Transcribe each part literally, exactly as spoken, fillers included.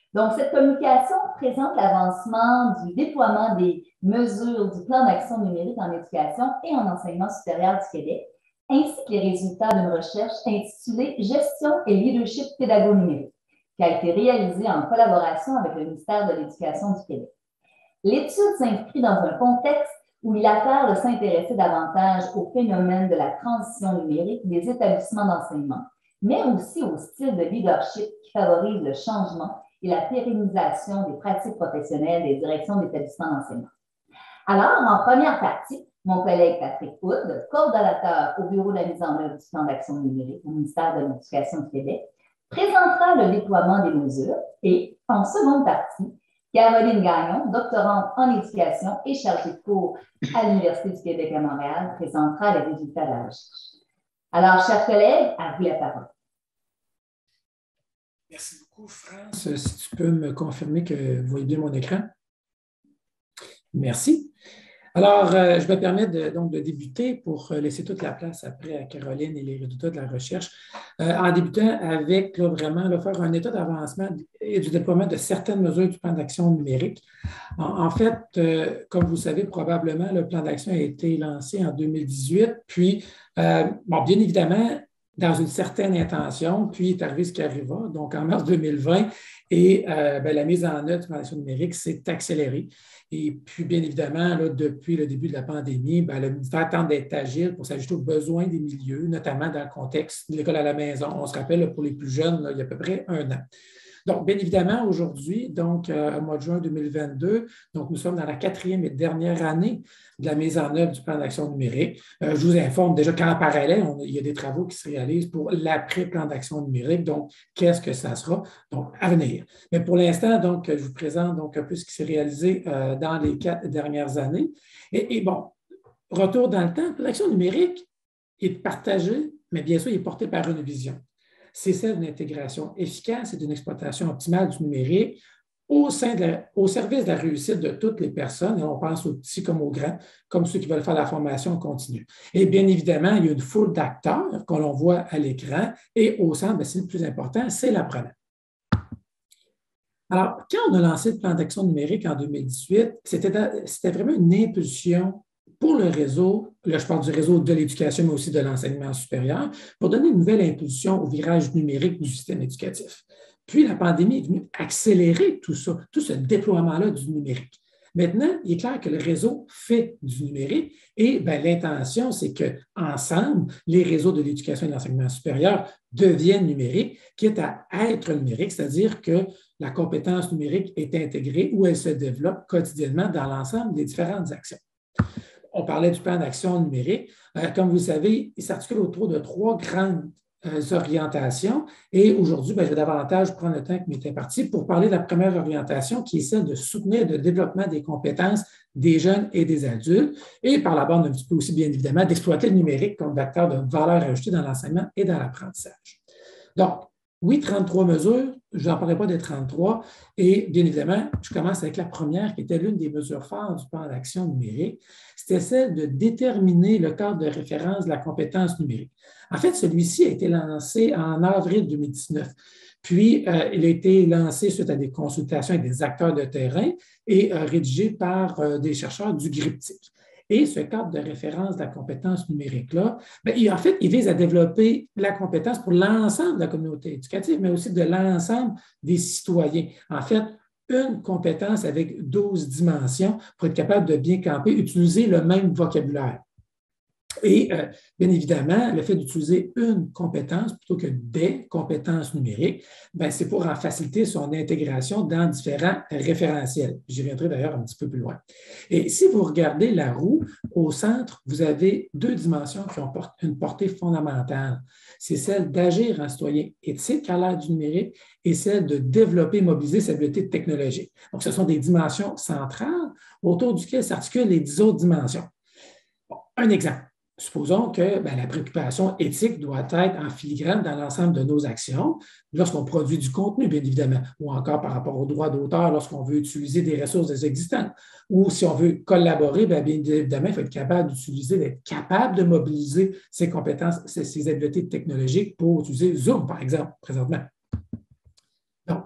Donc, cette communication présente l'avancement du déploiement des mesures du plan d'action numérique en éducation et en enseignement supérieur du Québec, ainsi que les résultats d'une recherche intitulée Gestion et leadership pédago-numérique, qui a été réalisée en collaboration avec le ministère de l'Éducation du Québec. L'étude s'inscrit dans un contexte où il appelle de s'intéresser davantage au phénomène de la transition numérique des établissements d'enseignement, mais aussi au style de leadership qui favorise le changement et la pérennisation des pratiques professionnelles des directions d'établissements d'enseignement. Alors, en première partie, mon collègue Patrick Hood, coordonnateur au Bureau de la mise en œuvre du plan d'action numérique au ministère de l'Éducation du Québec, présentera le déploiement des mesures et, en seconde partie, Caroline Gagnon, doctorante en éducation et chargée de cours à l'Université du Québec à Montréal, présentera les résultats de la recherche. Alors, chers collègues, à vous la parole. Merci beaucoup, France. Si tu peux me confirmer que vous voyez bien mon écran. Merci. Alors, euh, je me permets de, donc de débuter pour laisser toute la place après à Caroline et les résultats de la recherche, euh, en débutant avec là, vraiment là, faire un état d'avancement et du déploiement de certaines mesures du plan d'action numérique. En, en fait, euh, comme vous le savez probablement, le plan d'action a été lancé en deux mille dix-huit, puis, euh, bon, bien évidemment, dans une certaine intention, puis est arrivé ce qui arriva, donc en mars deux mille vingt, et euh, bien, la mise en œuvre du plan d'action numérique s'est accélérée. Et puis, bien évidemment, là, depuis le début de la pandémie, bien, le ministère tente d'être agile pour s'ajuster aux besoins des milieux, notamment dans le contexte de l'école à la maison. On se rappelle, là, pour les plus jeunes, là, il y a à peu près un an. Donc, bien évidemment, aujourd'hui, donc euh, au mois de juin deux mille vingt-deux, donc nous sommes dans la quatrième et dernière année de la mise en œuvre du plan d'action numérique. Euh, je vous informe déjà qu'en parallèle, on, il y a des travaux qui se réalisent pour l'après-plan d'action numérique. Donc, qu'est-ce que ça sera? Donc, à venir. Mais pour l'instant, donc, je vous présente donc un peu ce qui s'est réalisé euh, dans les quatre dernières années. Et, et bon, retour dans le temps, le plan d'action numérique est partagé, mais bien sûr, il est porté par une vision. C'est celle d'une intégration efficace et d'une exploitation optimale du numérique au, sein de la, au service de la réussite de toutes les personnes, et on pense aux petits comme aux grands, comme ceux qui veulent faire la formation continue. Et bien évidemment, il y a une foule d'acteurs que l'on voit à l'écran, et au centre, c'est le plus important, c'est l'apprenant. Alors, quand on a lancé le plan d'action numérique en deux mille dix-huit, c'était, c'était vraiment une impulsion pour le réseau, là je parle du réseau de l'éducation, mais aussi de l'enseignement supérieur, pour donner une nouvelle impulsion au virage numérique du système éducatif. Puis la pandémie est venue accélérer tout ça, tout ce déploiement-là du numérique. Maintenant, il est clair que le réseau fait du numérique et bien, l'intention, c'est qu'ensemble, les réseaux de l'éducation et de l'enseignement supérieur deviennent numériques, quitte à être numériques, c'est-à-dire que la compétence numérique est intégrée ou elle se développe quotidiennement dans l'ensemble des différentes actions. On parlait du plan d'action numérique. Euh, comme vous le savez, il s'articule autour de trois grandes euh, orientations. Et aujourd'hui, ben, je vais davantage prendre le temps qui m'était imparti pour parler de la première orientation, qui est celle de soutenir le développement des compétences des jeunes et des adultes. Et par la bande, un petit peu aussi, bien évidemment, d'exploiter le numérique comme vecteur de valeur ajoutée dans l'enseignement et dans l'apprentissage. Donc, oui, trente-trois mesures, je n'en parlerai pas des trente-trois. Et bien évidemment, je commence avec la première, qui était l'une des mesures phares du plan d'action numérique. C'était celle de déterminer le cadre de référence de la compétence numérique. En fait, celui-ci a été lancé en avril deux mille dix-neuf. Puis, euh, il a été lancé suite à des consultations avec des acteurs de terrain et euh, rédigé par euh, des chercheurs du GRIPTIC. Et ce cadre de référence de la compétence numérique-là, bien, il, en fait, il vise à développer la compétence pour l'ensemble de la communauté éducative, mais aussi de l'ensemble des citoyens. En fait, une compétence avec douze dimensions pour être capable de bien camper, utiliser le même vocabulaire. Et euh, bien évidemment, le fait d'utiliser une compétence plutôt que des compétences numériques, ben, c'est pour en faciliter son intégration dans différents référentiels. J'y reviendrai d'ailleurs un petit peu plus loin. Et si vous regardez la roue, au centre, vous avez deux dimensions qui ont une portée fondamentale. C'est celle d'agir en citoyen éthique à l'ère du numérique et celle de développer et mobiliser ses habiletés technologiques. Donc, ce sont des dimensions centrales autour duquel s'articulent les dix autres dimensions. Bon, un exemple. Supposons que bien, la préoccupation éthique doit être en filigrane dans l'ensemble de nos actions, lorsqu'on produit du contenu, bien évidemment, ou encore par rapport aux droits d'auteur, lorsqu'on veut utiliser des ressources existantes, ou si on veut collaborer, bien, bien évidemment, il faut être capable d'utiliser, d'être capable de mobiliser ses compétences, ses, ses habiletés technologiques pour utiliser Zoom, par exemple, présentement. Donc,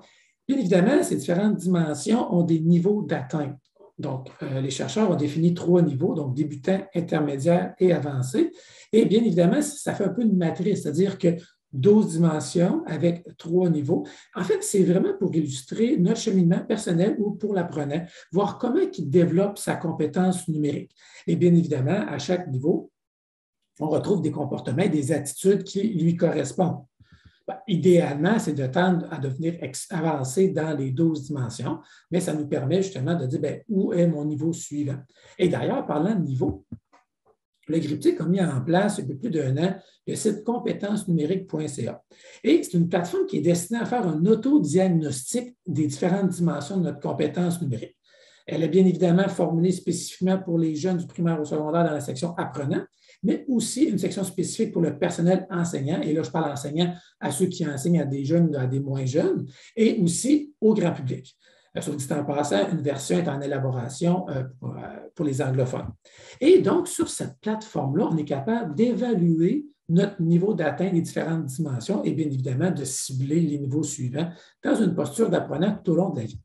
Bien évidemment, ces différentes dimensions ont des niveaux d'atteinte. Donc, euh, les chercheurs ont défini trois niveaux, donc débutant, intermédiaire et avancé. Et bien évidemment, ça fait un peu une matrice, c'est-à-dire que douze dimensions avec trois niveaux. En fait, c'est vraiment pour illustrer notre cheminement personnel ou pour l'apprenant, voir comment il développe sa compétence numérique. Et bien évidemment, à chaque niveau, on retrouve des comportements et des attitudes qui lui correspondent. Ben, idéalement, c'est de tendre à devenir avancé dans les douze dimensions, mais ça nous permet justement de dire bien, où est mon niveau suivant. Et d'ailleurs, parlant de niveau, le GRIPTIC a mis en place, depuis plus d'un an, le site compétences numériques point c a. Et c'est une plateforme qui est destinée à faire un autodiagnostic des différentes dimensions de notre compétence numérique. Elle est bien évidemment formulée spécifiquement pour les jeunes du primaire au secondaire dans la section apprenants, mais aussi une section spécifique pour le personnel enseignant. Et là, je parle enseignant à ceux qui enseignent à des jeunes, à des moins jeunes, et aussi au grand public. Sur dit en passant, une version est en élaboration pour, pour les anglophones. Et donc, sur cette plateforme-là, on est capable d'évaluer notre niveau d'atteinte des différentes dimensions et bien évidemment de cibler les niveaux suivants dans une posture d'apprenant tout au long de la vie.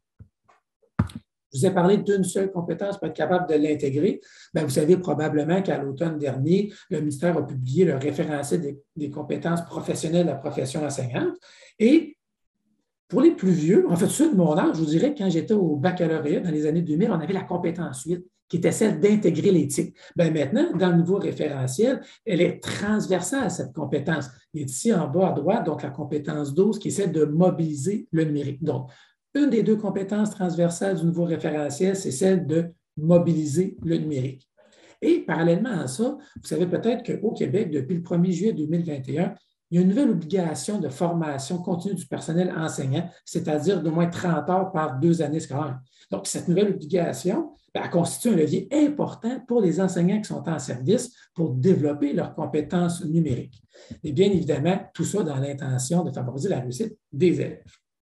Je vous ai parlé d'une seule compétence pour être capable de l'intégrer. Bien, vous savez probablement qu'à l'automne dernier, le ministère a publié le référentiel des, des compétences professionnelles de la profession enseignante. Et pour les plus vieux, en fait, ceux de mon âge, je vous dirais que quand j'étais au baccalauréat dans les années deux mille, on avait la compétence huit, qui était celle d'intégrer l'éthique. Bien, maintenant, dans le nouveau référentiel, elle est transversale, cette compétence. Il est ici en bas à droite, donc la compétence douze, qui est celle de mobiliser le numérique. Donc, une des deux compétences transversales du nouveau référentiel, c'est celle de mobiliser le numérique. Et parallèlement à ça, vous savez peut-être qu'au Québec, depuis le premier juillet deux mille vingt et un, il y a une nouvelle obligation de formation continue du personnel enseignant, c'est-à-dire d'au moins trente heures par deux années scolaires. Donc, cette nouvelle obligation, bien, elle constitue un levier important pour les enseignants qui sont en service pour développer leurs compétences numériques. Et bien évidemment, tout ça dans l'intention de favoriser la réussite des élèves.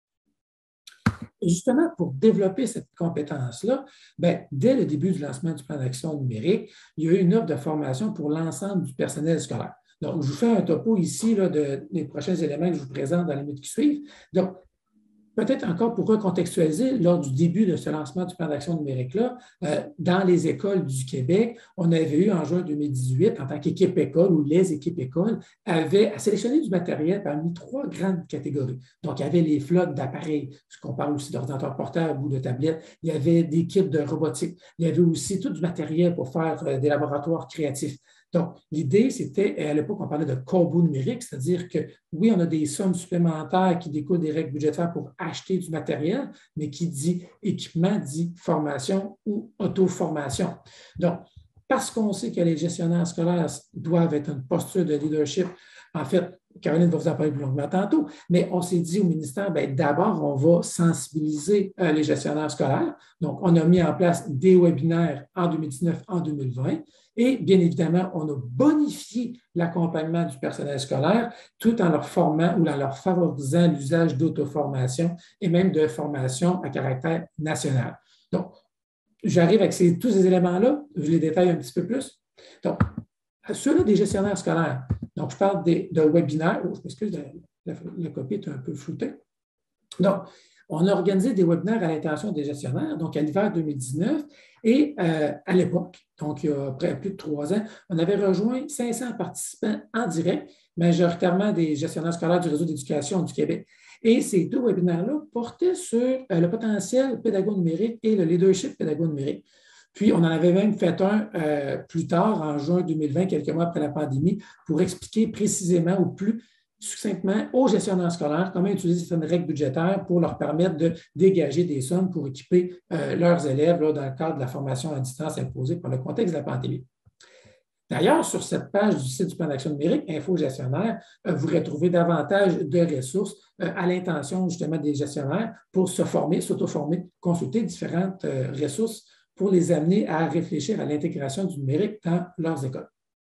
Et justement, pour développer cette compétence-là, bien, dès le début du lancement du plan d'action numérique, il y a eu une offre de formation pour l'ensemble du personnel scolaire. Donc, je vous fais un topo ici là, de, des prochains éléments que je vous présente dans les minutes qui suivent. Donc, peut-être encore pour recontextualiser, lors du début de ce lancement du plan d'action numérique-là, euh, dans les écoles du Québec, on avait eu en juin deux mille dix-huit, en tant qu'équipe école ou les équipes écoles, avaient à sélectionner du matériel parmi trois grandes catégories. Donc, il y avait les flottes d'appareils, ce qu'on parle aussi d'ordinateurs portables ou de tablettes. Il y avait des kits de robotique. Il y avait aussi tout du matériel pour faire euh, des laboratoires créatifs. Donc, l'idée, c'était, à l'époque, on parlait de combo numérique, c'est-à-dire que oui, on a des sommes supplémentaires qui découlent des règles budgétaires pour acheter du matériel, mais qui dit équipement, dit formation ou auto-formation. Donc, parce qu'on sait que les gestionnaires scolaires doivent être une posture de leadership, en fait, Caroline va vous en parler plus longuement tantôt, mais on s'est dit au ministère, d'abord, on va sensibiliser euh, les gestionnaires scolaires. Donc, on a mis en place des webinaires en deux mille dix-neuf, en deux mille vingt, et bien évidemment, on a bonifié l'accompagnement du personnel scolaire tout en leur formant ou en leur favorisant l'usage d'auto-formation et même de formation à caractère national. Donc, j'arrive avec ces, tous ces éléments-là, je les détaille un petit peu plus. Donc, ceux-là des gestionnaires scolaires, donc je parle des, de webinaires, oh, je m'excuse, la, la, la copie est un peu floutée. Donc, on a organisé des webinaires à l'intention des gestionnaires, donc à l'hiver deux mille dix-neuf, et euh, à l'époque, donc il y a près plus de trois ans, on avait rejoint cinq cents participants en direct, majoritairement des gestionnaires scolaires du réseau d'éducation du Québec. Et ces deux webinaires-là portaient sur euh, le potentiel pédago-numérique et le leadership pédago-numérique. Puis, on en avait même fait un euh, plus tard, en juin deux mille vingt, quelques mois après la pandémie, pour expliquer précisément ou plus succinctement aux gestionnaires scolaires comment utiliser certaines règles budgétaires pour leur permettre de dégager des sommes pour équiper euh, leurs élèves là, dans le cadre de la formation à distance imposée par le contexte de la pandémie. D'ailleurs, sur cette page du site du plan d'action numérique, Info gestionnaire, euh, vous retrouvez davantage de ressources euh, à l'intention justement des gestionnaires pour se former, s'auto-former, consulter différentes euh, ressources pour les amener à réfléchir à l'intégration du numérique dans leurs écoles.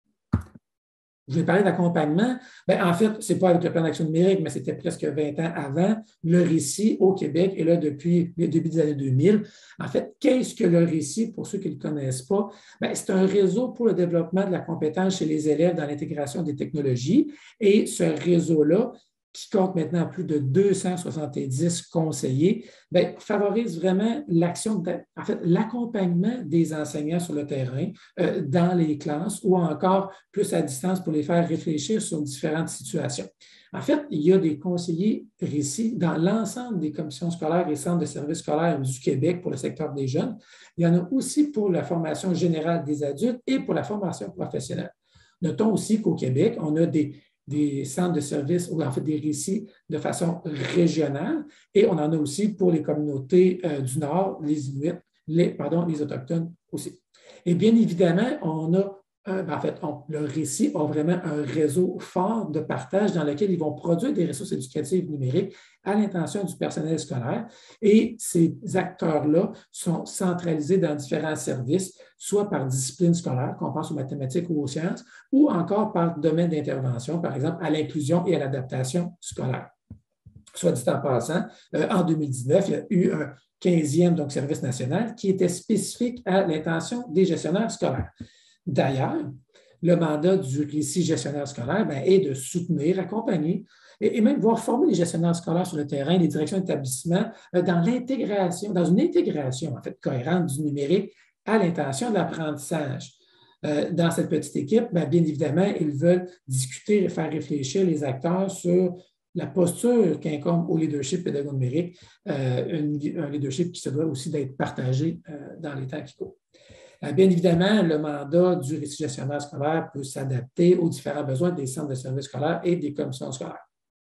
Je vais parler d'accompagnement. Bien, en fait, ce n'est pas avec le plan d'action numérique, mais c'était presque vingt ans avant. Le récit au Québec est là depuis le début des années deux mille. En fait, qu'est-ce que le récit, pour ceux qui ne le connaissent pas? Bien, c'est un réseau pour le développement de la compétence chez les élèves dans l'intégration des technologies. Et ce réseau-là qui compte maintenant plus de deux cent soixante-dix conseillers, bien, favorise vraiment l'action, de, en fait, l'accompagnement des enseignants sur le terrain, euh, dans les classes ou encore plus à distance pour les faire réfléchir sur différentes situations. En fait, il y a des conseillers récits dans l'ensemble des commissions scolaires et centres de services scolaires du Québec pour le secteur des jeunes. Il y en a aussi pour la formation générale des adultes et pour la formation professionnelle. Notons aussi qu'au Québec, on a des des centres de services ou en fait des récits de façon régionale et on en a aussi pour les communautés euh, du Nord, les Inuits, les, pardon, les Autochtones aussi. Et bien évidemment, on a un, en fait, on, le récit a vraiment un réseau fort de partage dans lequel ils vont produire des ressources éducatives numériques à l'intention du personnel scolaire et ces acteurs-là sont centralisés dans différents services, soit par discipline scolaire, qu'on pense aux mathématiques ou aux sciences, ou encore par domaine d'intervention, par exemple à l'inclusion et à l'adaptation scolaire. Soit dit en passant, euh, en deux mille dix-neuf, il y a eu un quinzième donc, service national qui était spécifique à l'intention des gestionnaires scolaires. D'ailleurs, le mandat du récit gestionnaire scolaire bien, est de soutenir, accompagner et, et même voir former les gestionnaires scolaires sur le terrain, les directions d'établissement, euh, dans l'intégration, dans une intégration en fait cohérente du numérique à l'intention de l'apprentissage. Euh, dans cette petite équipe, bien, bien évidemment, ils veulent discuter et faire réfléchir les acteurs sur la posture qu'incombe au leadership pédago-numérique, euh, une, un leadership qui se doit aussi d'être partagé euh, dans les temps qui courent. Bien évidemment, le mandat du récit gestionnaire scolaire peut s'adapter aux différents besoins des centres de services scolaires et des commissions scolaires.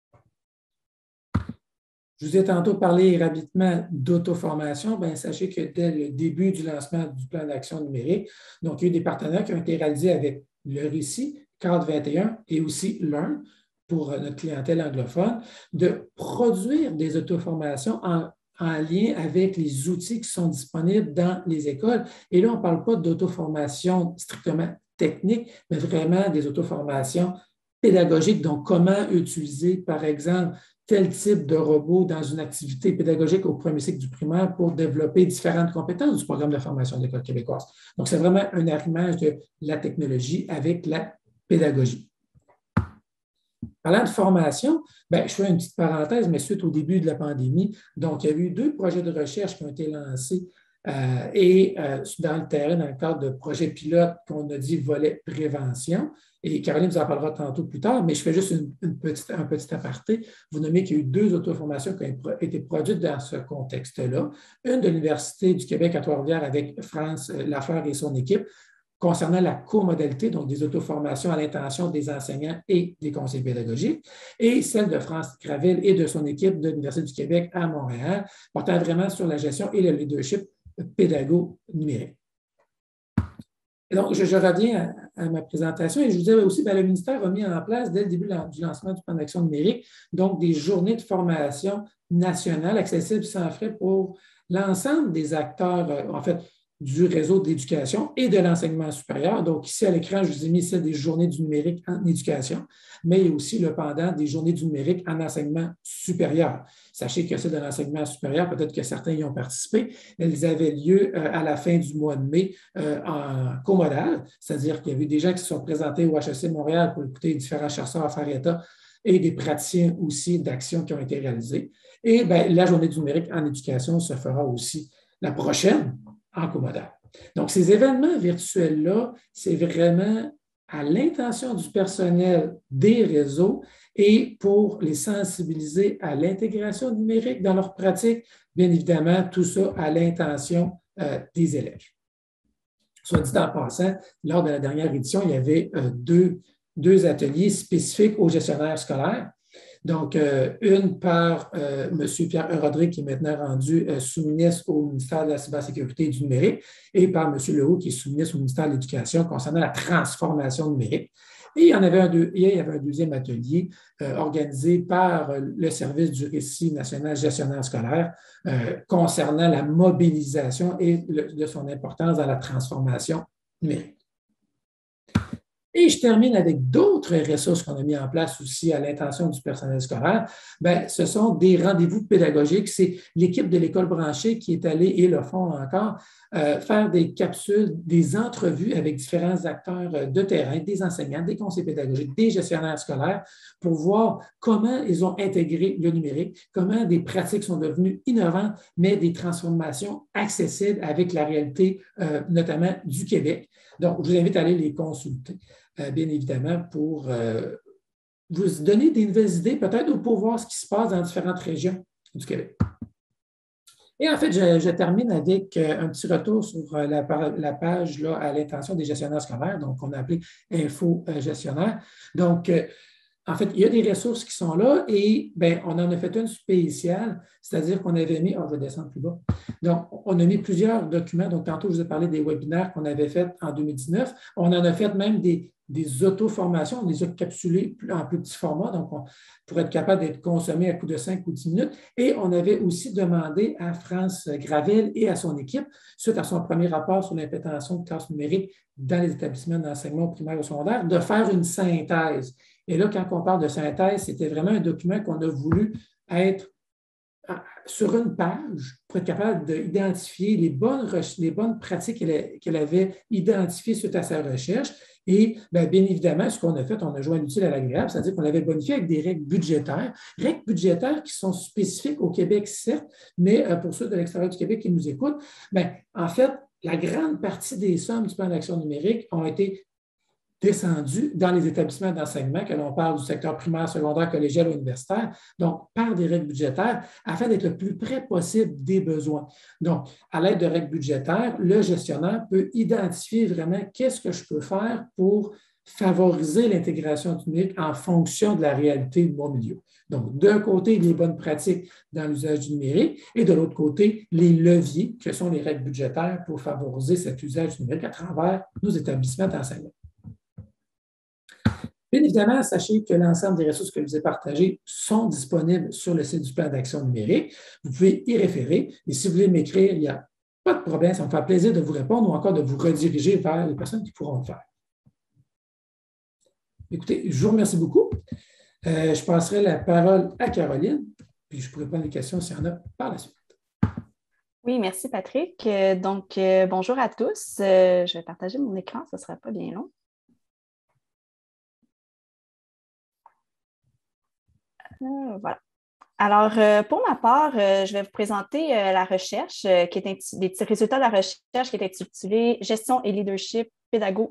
Je vous ai tantôt parlé rapidement d'auto-formation. Bien, sachez que dès le début du lancement du plan d'action numérique, donc il y a eu des partenaires qui ont été réalisés avec le récit, Cadre vingt et un et aussi Learn pour notre clientèle anglophone, de produire des auto-formations en en lien avec les outils qui sont disponibles dans les écoles. Et là, on ne parle pas d'auto-formation strictement technique, mais vraiment des auto-formations pédagogiques. Donc, comment utiliser, par exemple, tel type de robot dans une activité pédagogique au premier cycle du primaire pour développer différentes compétences du programme de formation de l'École québécoise. Donc, c'est vraiment un arrimage de la technologie avec la pédagogie. Parlant de formation, bien, je fais une petite parenthèse, mais suite au début de la pandémie, donc il y a eu deux projets de recherche qui ont été lancés euh, et euh, dans le terrain, dans le cadre de projets pilotes qu'on a dit volet prévention. Et Caroline vous en parlera tantôt plus tard, mais je fais juste une, une petite, un petit aparté. Vous nommez qu'il y a eu deux auto-formations qui ont été produites dans ce contexte-là. Une de l'Université du Québec à Trois-Rivières avec France Lafleur et son équipe, concernant la co-modalité, donc des auto-formations à l'intention des enseignants et des conseillers pédagogiques, et celle de France Gravel et de son équipe de l'Université du Québec à Montréal, portant vraiment sur la gestion et le leadership pédago-numérique. Et donc, je, je reviens à, à ma présentation et je vous disais aussi, bien, le ministère a mis en place, dès le début du lancement du plan d'action numérique, donc des journées de formation nationales accessibles sans frais pour l'ensemble des acteurs, en fait, du réseau d'éducation et de l'enseignement supérieur. Donc, ici, à l'écran, je vous ai mis celle des journées du numérique en éducation, mais il y a aussi le pendant des journées du numérique en enseignement supérieur. Sachez que celle de l'enseignement supérieur, peut-être que certains y ont participé, elles avaient lieu à la fin du mois de mai euh, en comodal, c'est-à-dire qu'il y avait des gens qui se sont présentés au H E C Montréal pour écouter différents chercheurs à faire état et des praticiens aussi d'actions qui ont été réalisées. Et bien, la journée du numérique en éducation se fera aussi la prochaine, en comodal. Donc, ces événements virtuels-là, c'est vraiment à l'intention du personnel des réseaux et pour les sensibiliser à l'intégration numérique dans leur pratique, bien évidemment, tout ça à l'intention euh, des élèves. Soit dit en passant, lors de la dernière édition, il y avait euh, deux, deux ateliers spécifiques aux gestionnaires scolaires. Donc, euh, une par euh, M. Pierre Rodrigue, qui est maintenant rendu euh, sous-ministre au ministère de la Cybersécurité et du Numérique, et par M. Lehoux, qui est sous-ministre au ministère de l'Éducation concernant la transformation numérique. Et il y en avait un, deux, il y avait un deuxième atelier euh, organisé par euh, le service du récit national gestionnaire scolaire euh, concernant la mobilisation et le, de son importance dans la transformation numérique. Et je termine avec d'autres ressources qu'on a mis en place aussi à l'intention du personnel scolaire. Bien, ce sont des rendez-vous pédagogiques. C'est l'équipe de l'école branchée qui est allée, et le font encore, euh, faire des capsules, des entrevues avec différents acteurs de terrain, des enseignants, des conseillers pédagogiques, des gestionnaires scolaires, pour voir comment ils ont intégré le numérique, comment des pratiques sont devenues innovantes, mais des transformations accessibles avec la réalité, euh, notamment du Québec. Donc, je vous invite à aller les consulter. Euh, bien évidemment, pour euh, vous donner des nouvelles idées, peut-être, ou pour voir ce qui se passe dans différentes régions du Québec. Et en fait, je, je termine avec euh, un petit retour sur euh, la, la page là, à l'intention des gestionnaires scolaires, donc on a appelé Info euh, gestionnaire. Donc, euh, en fait, il y a des ressources qui sont là et bien, on en a fait une spéciale, c'est-à-dire qu'on avait mis, oh, je vais descendre plus bas. Donc, on a mis plusieurs documents. Donc, tantôt, je vous ai parlé des webinaires qu'on avait faits en deux mille dix-neuf. On en a fait même des, des auto-formations, on les a capsulées en plus petit format, donc on, pour être capable d'être consommé à coup de cinq ou dix minutes. Et on avait aussi demandé à France Gravel et à son équipe, suite à son premier rapport sur l'implémentation de classes numériques dans les établissements d'enseignement primaire ou secondaire, de faire une synthèse. Et là, quand on parle de synthèse, c'était vraiment un document qu'on a voulu être sur une page pour être capable d'identifier les bonnes, les bonnes pratiques qu'elle avait identifiées suite à sa recherche. Et bien, bien évidemment, ce qu'on a fait, on a joint l'utile à l'agréable, c'est-à-dire qu'on l'avait bonifié avec des règles budgétaires, règles budgétaires qui sont spécifiques au Québec, certes, mais pour ceux de l'extérieur du Québec qui nous écoutent, bien, en fait, la grande partie des sommes du plan d'action numérique ont été descendu dans les établissements d'enseignement, que l'on parle du secteur primaire, secondaire, collégial ou universitaire, donc par des règles budgétaires, afin d'être le plus près possible des besoins. Donc, à l'aide de règles budgétaires, le gestionnaire peut identifier vraiment qu'est-ce que je peux faire pour favoriser l'intégration du numérique en fonction de la réalité de mon milieu. Donc, d'un côté, les bonnes pratiques dans l'usage du numérique et de l'autre côté, les leviers que sont les règles budgétaires pour favoriser cet usage du numérique à travers nos établissements d'enseignement. Bien évidemment, sachez que l'ensemble des ressources que je vous ai partagées sont disponibles sur le site du plan d'action numérique. Vous pouvez y référer et si vous voulez m'écrire, il n'y a pas de problème, ça me fait plaisir de vous répondre ou encore de vous rediriger vers les personnes qui pourront le faire. Écoutez, je vous remercie beaucoup. Euh, je passerai la parole à Caroline, puis je pourrai prendre les questions s'il y en a par la suite. Oui, merci Patrick. Euh, donc, euh, bonjour à tous. Euh, je vais partager mon écran, ce ne sera pas bien long. Euh, voilà. Alors, euh, pour ma part, euh, je vais vous présenter euh, la recherche, euh, qui est des petits résultats de la recherche qui est intitulée « Gestion et leadership pédago-numérique »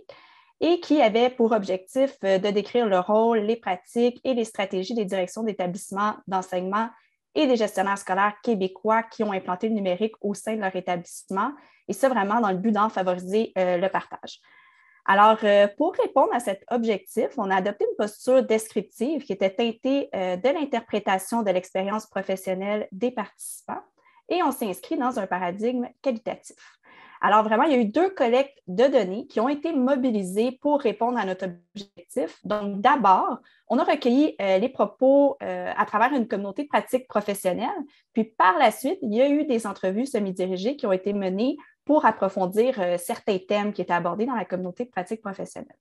et qui avait pour objectif euh, de décrire le rôle, les pratiques et les stratégies des directions d'établissements d'enseignement et des gestionnaires scolaires québécois qui ont implanté le numérique au sein de leur établissement, et ça vraiment dans le but d'en favoriser euh, le partage. Alors, euh, pour répondre à cet objectif, on a adopté une posture descriptive qui était teintée euh, de l'interprétation de l'expérience professionnelle des participants et on s'est inscrit dans un paradigme qualitatif. Alors, vraiment, il y a eu deux collectes de données qui ont été mobilisées pour répondre à notre objectif. Donc, d'abord, on a recueilli euh, les propos euh, à travers une communauté de pratique professionnelle. Puis, par la suite, il y a eu des entrevues semi-dirigées qui ont été menées pour approfondir euh, certains thèmes qui étaient abordés dans la communauté de pratique professionnelle.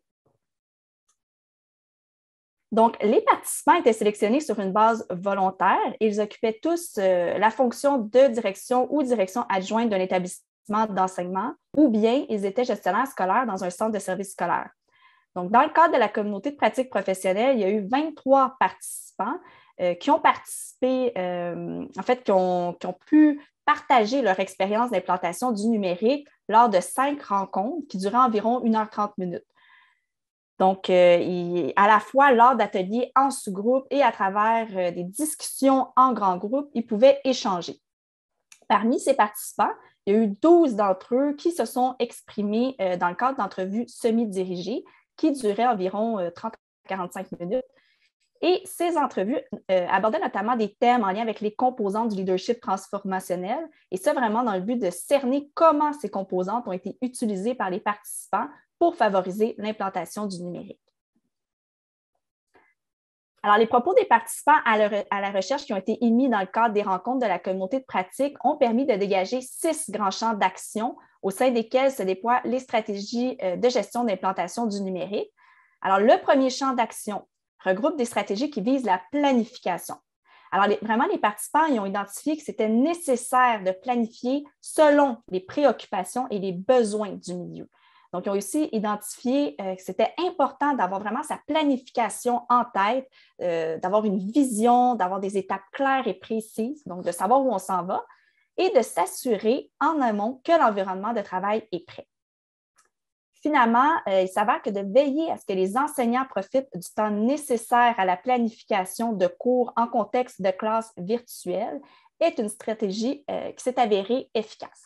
Donc, les participants étaient sélectionnés sur une base volontaire. Ils occupaient tous euh, la fonction de direction ou direction adjointe d'un établissement d'enseignement ou bien ils étaient gestionnaires scolaires dans un centre de service scolaire. Donc, dans le cadre de la communauté de pratique professionnelle, il y a eu vingt-trois participants euh, qui ont participé, euh, en fait, qui ont, qui ont pu partager leur expérience d'implantation du numérique lors de cinq rencontres qui duraient environ une heure trente minutes. Donc, euh, il, à la fois lors d'ateliers en sous-groupe et à travers euh, des discussions en grand groupe, ils pouvaient échanger. Parmi ces participants, il y a eu douze d'entre eux qui se sont exprimés euh, dans le cadre d'entrevues semi-dirigées qui duraient environ euh, trente à quarante-cinq minutes. Et ces entrevues euh, abordaient notamment des thèmes en lien avec les composantes du leadership transformationnel, et ça vraiment dans le but de cerner comment ces composantes ont été utilisées par les participants pour favoriser l'implantation du numérique. Alors, les propos des participants à, le, à la recherche qui ont été émis dans le cadre des rencontres de la communauté de pratique ont permis de dégager six grands champs d'action au sein desquels se déploient les stratégies de gestion d'implantation du numérique. Alors, le premier champ d'action regroupe des stratégies qui visent la planification. Alors, les, vraiment, les participants y ont identifié que c'était nécessaire de planifier selon les préoccupations et les besoins du milieu. Donc, ils ont aussi identifié euh, que c'était important d'avoir vraiment sa planification en tête, euh, d'avoir une vision, d'avoir des étapes claires et précises, donc de savoir où on s'en va et de s'assurer en amont que l'environnement de travail est prêt. Finalement, euh, il s'avère que de veiller à ce que les enseignants profitent du temps nécessaire à la planification de cours en contexte de classe virtuelle est une stratégie euh, qui s'est avérée efficace.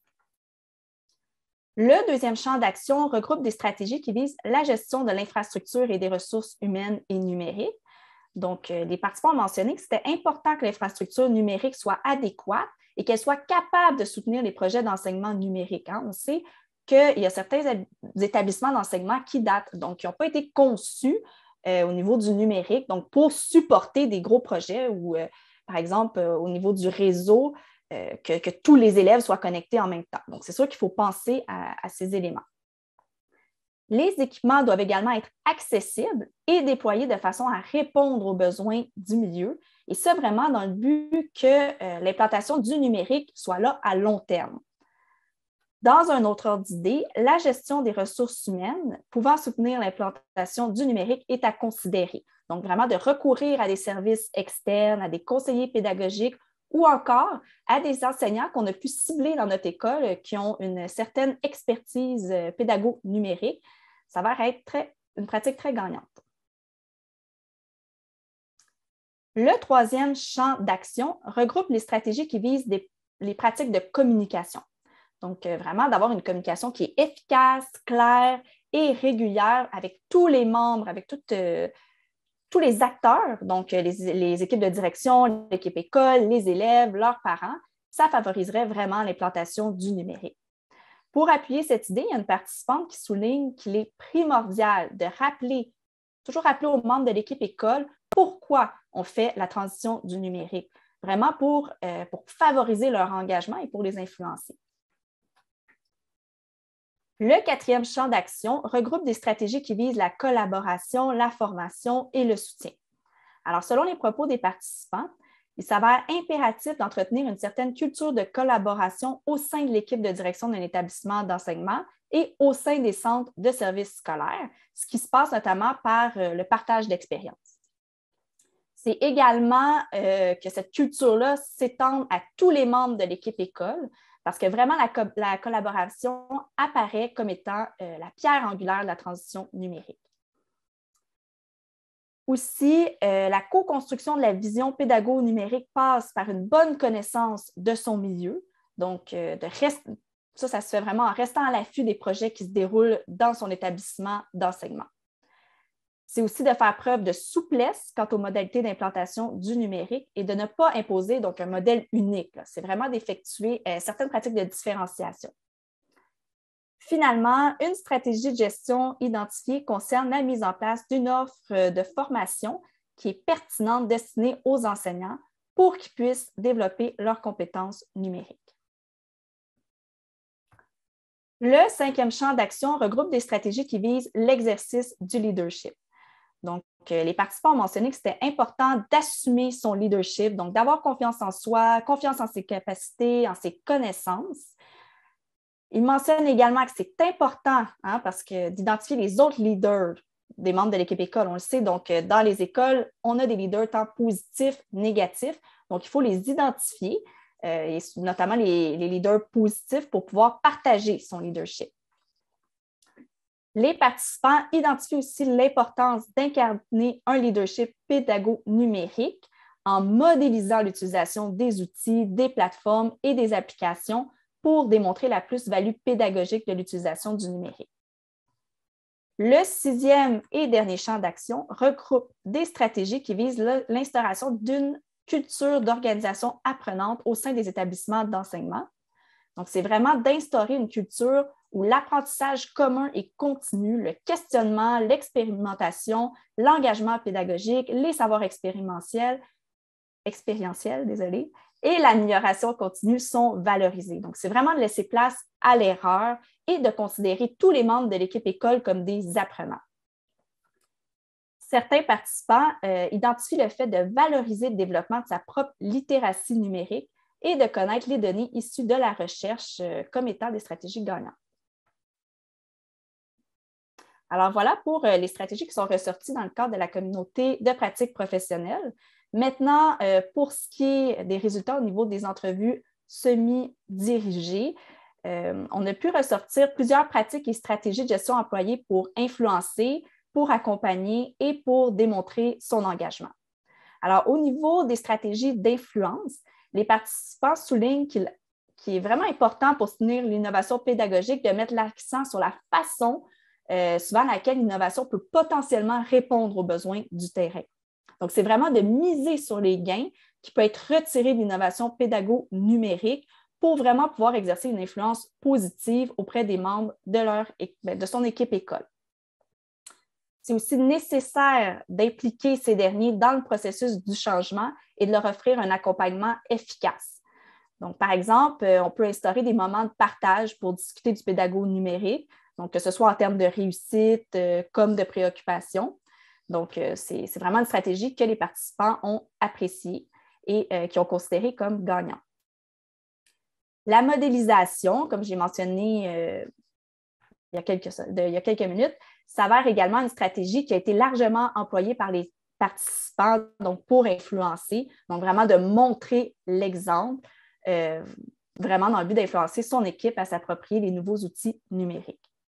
Le deuxième champ d'action regroupe des stratégies qui visent la gestion de l'infrastructure et des ressources humaines et numériques. Donc, euh, les participants ont mentionné que c'était important que l'infrastructure numérique soit adéquate et qu'elle soit capable de soutenir les projets d'enseignement numérique. Hein. On sait qu'il y a certains établissements d'enseignement qui datent, donc qui n'ont pas été conçus euh, au niveau du numérique, donc pour supporter des gros projets ou, euh, par exemple, euh, au niveau du réseau, euh, que, que tous les élèves soient connectés en même temps. Donc, c'est sûr qu'il faut penser à, à ces éléments. Les équipements doivent également être accessibles et déployés de façon à répondre aux besoins du milieu, et ça vraiment dans le but que euh, l'implantation du numérique soit là à long terme. Dans un autre ordre d'idée, la gestion des ressources humaines pouvant soutenir l'implantation du numérique est à considérer. Donc, vraiment de recourir à des services externes, à des conseillers pédagogiques ou encore à des enseignants qu'on a pu cibler dans notre école qui ont une certaine expertise pédago-numérique. Ça va être très, une pratique très gagnante. Le troisième champ d'action regroupe les stratégies qui visent des, les pratiques de communication. Donc, vraiment d'avoir une communication qui est efficace, claire et régulière avec tous les membres, avec toutes, euh, tous les acteurs, donc les, les équipes de direction, l'équipe école, les élèves, leurs parents. Ça favoriserait vraiment l'implantation du numérique. Pour appuyer cette idée, il y a une participante qui souligne qu'il est primordial de rappeler, toujours rappeler aux membres de l'équipe école pourquoi on fait la transition du numérique, vraiment pour, euh, pour favoriser leur engagement et pour les influencer. Le quatrième champ d'action regroupe des stratégies qui visent la collaboration, la formation et le soutien. Alors, selon les propos des participants, il s'avère impératif d'entretenir une certaine culture de collaboration au sein de l'équipe de direction d'un établissement d'enseignement et au sein des centres de services scolaires, ce qui se passe notamment par le partage d'expériences. C'est également euh, que cette culture-là s'étende à tous les membres de l'équipe école, parce que vraiment, la, co- la collaboration apparaît comme étant euh, la pierre angulaire de la transition numérique. Aussi, euh, la co-construction de la vision pédago-numérique passe par une bonne connaissance de son milieu. Donc, euh, de rest... ça, ça se fait vraiment en restant à l'affût des projets qui se déroulent dans son établissement d'enseignement. C'est aussi de faire preuve de souplesse quant aux modalités d'implantation du numérique et de ne pas imposer donc, un modèle unique. C'est vraiment d'effectuer euh, certaines pratiques de différenciation. Finalement, une stratégie de gestion identifiée concerne la mise en place d'une offre de formation qui est pertinente destinée aux enseignants pour qu'ils puissent développer leurs compétences numériques. Le cinquième champ d'action regroupe des stratégies qui visent l'exercice du leadership. Donc, les participants ont mentionné que c'était important d'assumer son leadership, donc d'avoir confiance en soi, confiance en ses capacités, en ses connaissances. Ils mentionnent également que c'est important hein, parce que d'identifier les autres leaders des membres de l'équipe école. On le sait, donc dans les écoles, on a des leaders tant positifs, négatifs. Donc, il faut les identifier, euh, et notamment les, les leaders positifs pour pouvoir partager son leadership. Les participants identifient aussi l'importance d'incarner un leadership pédago-numérique en modélisant l'utilisation des outils, des plateformes et des applications pour démontrer la plus-value pédagogique de l'utilisation du numérique. Le sixième et dernier champ d'action regroupe des stratégies qui visent l'instauration d'une culture d'organisation apprenante au sein des établissements d'enseignement. Donc, c'est vraiment d'instaurer une culture où l'apprentissage commun et continu, le questionnement, l'expérimentation, l'engagement pédagogique, les savoirs expérientiels, expérientiels, désolé, et l'amélioration continue sont valorisés. Donc, c'est vraiment de laisser place à l'erreur et de considérer tous les membres de l'équipe école comme des apprenants. Certains participants euh, identifient le fait de valoriser le développement de sa propre littératie numérique et de connaître les données issues de la recherche euh, comme étant des stratégies gagnantes. Alors voilà pour euh, les stratégies qui sont ressorties dans le cadre de la communauté de pratique professionnelle. Maintenant, euh, pour ce qui est des résultats au niveau des entrevues semi-dirigées, euh, on a pu ressortir plusieurs pratiques et stratégies de gestion employées pour influencer, pour accompagner et pour démontrer son engagement. Alors, au niveau des stratégies d'influence, les participants soulignent qu'il, qu'il est vraiment important pour soutenir l'innovation pédagogique de mettre l'accent sur la façon euh, suivant laquelle l'innovation peut potentiellement répondre aux besoins du terrain. Donc, c'est vraiment de miser sur les gains qui peuvent être retirés de l'innovation pédago-numérique pour vraiment pouvoir exercer une influence positive auprès des membres de, leur, de son équipe école. C'est aussi nécessaire d'impliquer ces derniers dans le processus du changement et de leur offrir un accompagnement efficace. Donc, par exemple, on peut instaurer des moments de partage pour discuter du pédago numérique, donc que ce soit en termes de réussite euh, comme de préoccupation. Donc, euh, c'est, c'est vraiment une stratégie que les participants ont appréciée et euh, qui ont considérée comme gagnante. La modélisation, comme j'ai mentionné euh, il y a quelques, de, il y a quelques minutes, s'avère également une stratégie qui a été largement employée par les participants donc pour influencer, donc vraiment de montrer l'exemple, euh, vraiment dans le but d'influencer son équipe à s'approprier les nouveaux outils numériques.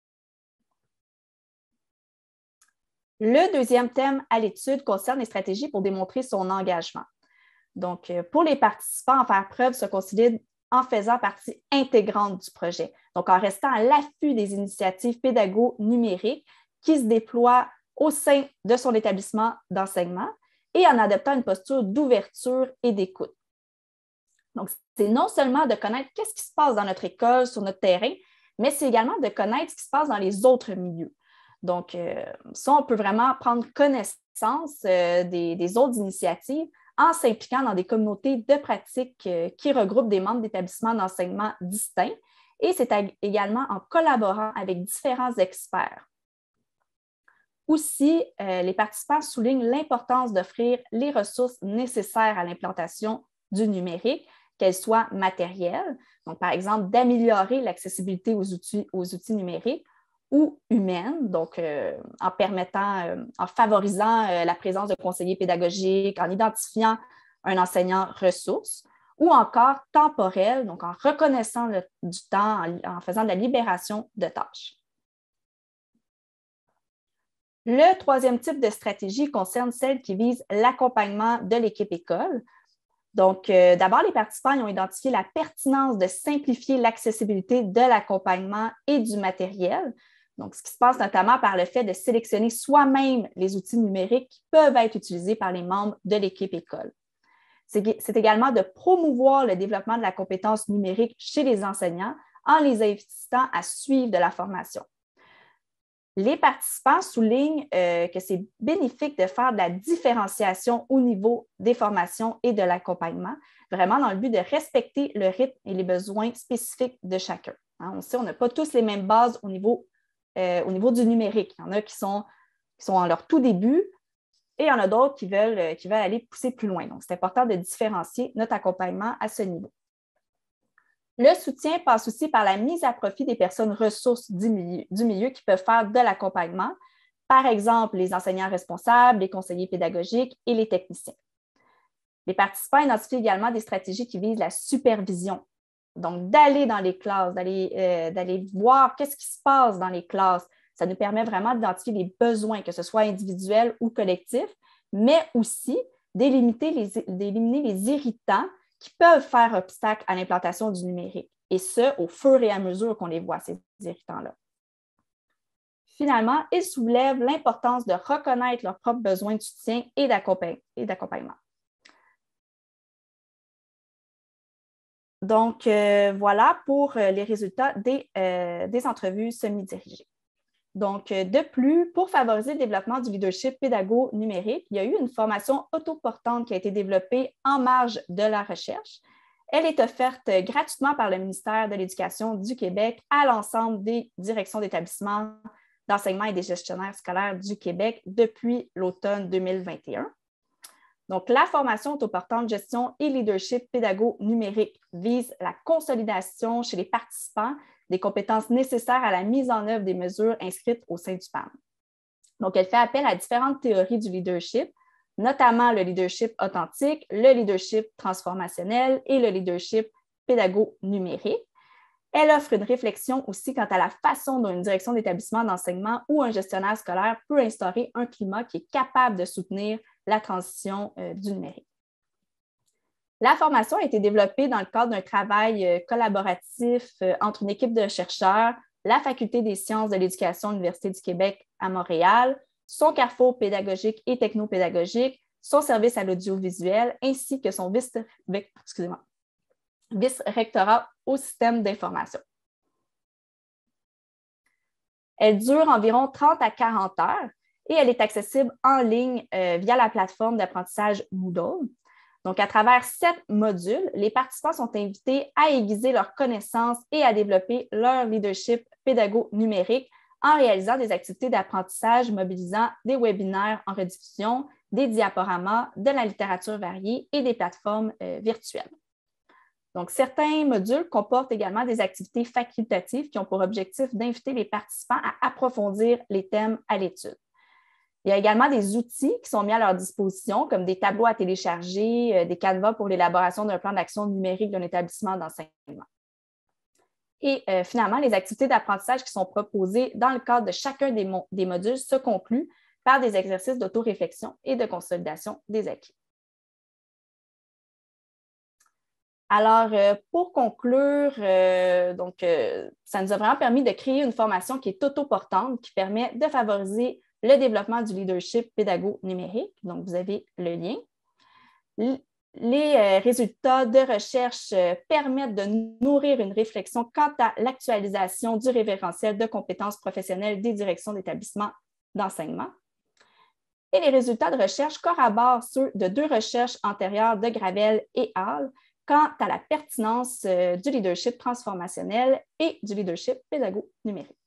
Le deuxième thème à l'étude concerne les stratégies pour démontrer son engagement. Donc, pour les participants, en faire preuve se considère en faisant partie intégrante du projet, donc en restant à l'affût des initiatives pédago-numériques qui se déploient au sein de son établissement d'enseignement et en adoptant une posture d'ouverture et d'écoute. Donc, c'est non seulement de connaître qu'est-ce qui se passe dans notre école, sur notre terrain, mais c'est également de connaître ce qui se passe dans les autres milieux. Donc, euh, ça, on peut vraiment prendre connaissance euh, des, des autres initiatives en s'impliquant dans des communautés de pratique euh, qui regroupent des membres d'établissements d'enseignement distincts et c'est également en collaborant avec différents experts. Aussi, euh, les participants soulignent l'importance d'offrir les ressources nécessaires à l'implantation du numérique, qu'elles soient matérielles, donc par exemple d'améliorer l'accessibilité aux outils, aux outils numériques, ou humaine, donc euh, en permettant, euh, en favorisant euh, la présence de conseillers pédagogiques, en identifiant un enseignant ressource, ou encore temporelle, donc en reconnaissant le, du temps, en, en faisant de la libération de tâches. Le troisième type de stratégie concerne celle qui vise l'accompagnement de l'équipe école. Donc, euh, d'abord, les participants ont identifié la pertinence de simplifier l'accessibilité de l'accompagnement et du matériel. Donc, ce qui se passe notamment par le fait de sélectionner soi-même les outils numériques qui peuvent être utilisés par les membres de l'équipe école. C'est, c'est également de promouvoir le développement de la compétence numérique chez les enseignants en les incitant à suivre de la formation. Les participants soulignent euh, que c'est bénéfique de faire de la différenciation au niveau des formations et de l'accompagnement, vraiment dans le but de respecter le rythme et les besoins spécifiques de chacun. Hein, on sait, on n'a pas tous les mêmes bases au niveau, euh, au niveau du numérique. Il y en a qui sont, qui sont en leur tout début et il y en a d'autres qui veulent, euh, qui veulent aller pousser plus loin. Donc, c'est important de différencier notre accompagnement à ce niveau. Le soutien passe aussi par la mise à profit des personnes ressources du milieu, du milieu qui peuvent faire de l'accompagnement, par exemple les enseignants responsables, les conseillers pédagogiques et les techniciens. Les participants identifient également des stratégies qui visent la supervision, donc d'aller dans les classes, d'aller, euh, d'aller voir qu'est-ce qui se passe dans les classes. Ça nous permet vraiment d'identifier les besoins, que ce soit individuels ou collectifs, mais aussi d'éliminer les, d'éliminer les irritants qui peuvent faire obstacle à l'implantation du numérique, et ce, au fur et à mesure qu'on les voit, ces irritants-là. Finalement, ils soulèvent l'importance de reconnaître leurs propres besoins de soutien et d'accompagnement. Donc, euh, voilà pour euh, les résultats des, euh, des entrevues semi-dirigées. Donc, euh, de plus, pour favoriser le développement du leadership pédago-numérique, il y a eu une formation autoportante qui a été développée en marge de la recherche. Elle est offerte gratuitement par le ministère de l'Éducation du Québec à l'ensemble des directions d'établissements, d'enseignement et des gestionnaires scolaires du Québec depuis l'automne deux mille vingt et un. Donc, la formation autoportante gestion et leadership pédago-numérique vise la consolidation chez les participants des compétences nécessaires à la mise en œuvre des mesures inscrites au sein du P A M. Donc, elle fait appel à différentes théories du leadership, notamment le leadership authentique, le leadership transformationnel et le leadership pédago-numérique. Elle offre une réflexion aussi quant à la façon dont une direction d'établissement d'enseignement ou un gestionnaire scolaire peut instaurer un climat qui est capable de soutenir la transition euh, du numérique. La formation a été développée dans le cadre d'un travail euh, collaboratif euh, entre une équipe de chercheurs, la Faculté des sciences de l'éducation de l'Université du Québec à Montréal, son carrefour pédagogique et technopédagogique, son service à l'audiovisuel, ainsi que son vice, excusez-moi, vice-rectorat au système d'information. Elle dure environ trente à quarante heures et elle est accessible en ligne euh, via la plateforme d'apprentissage Moodle. Donc, à travers sept modules, les participants sont invités à aiguiser leurs connaissances et à développer leur leadership pédago-numérique en réalisant des activités d'apprentissage mobilisant des webinaires en rediffusion, des diaporamas, de la littérature variée et des plateformes euh, virtuelles. Donc, certains modules comportent également des activités facultatives qui ont pour objectif d'inviter les participants à approfondir les thèmes à l'étude. Il y a également des outils qui sont mis à leur disposition, comme des tableaux à télécharger, euh, des canevas pour l'élaboration d'un plan d'action numérique d'un établissement d'enseignement. Et euh, finalement, les activités d'apprentissage qui sont proposées dans le cadre de chacun des, mo- des modules se concluent par des exercices d'autoréflexion et de consolidation des acquis. Alors, euh, pour conclure, euh, donc, euh, ça nous a vraiment permis de créer une formation qui est autoportante, qui permet de favoriser le développement du leadership pédago-numérique. Donc, vous avez le lien. Les euh, résultats de recherche euh, permettent de nourrir une réflexion quant à l'actualisation du référentiel de compétences professionnelles des directions d'établissement d'enseignement. Et les résultats de recherche corroborent ceux de deux recherches antérieures de Gravel et Hall quant à la pertinence euh, du leadership transformationnel et du leadership pédago-numérique.